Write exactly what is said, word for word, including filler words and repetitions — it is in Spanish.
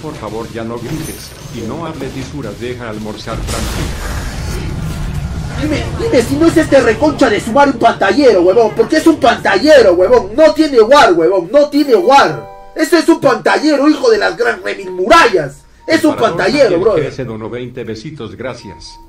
por favor ya no grites, y no hables lisuras, deja almorzar tranquilo. Dime, dime si no es este reconcha de sumar un pantallero, huevón, porque es un pantallero, huevón, no tiene war, huevón, no tiene war. Eso es un pantallero, hijo de las gran remil murallas. Es un pantallero, bro. Dono veinte besitos, gracias.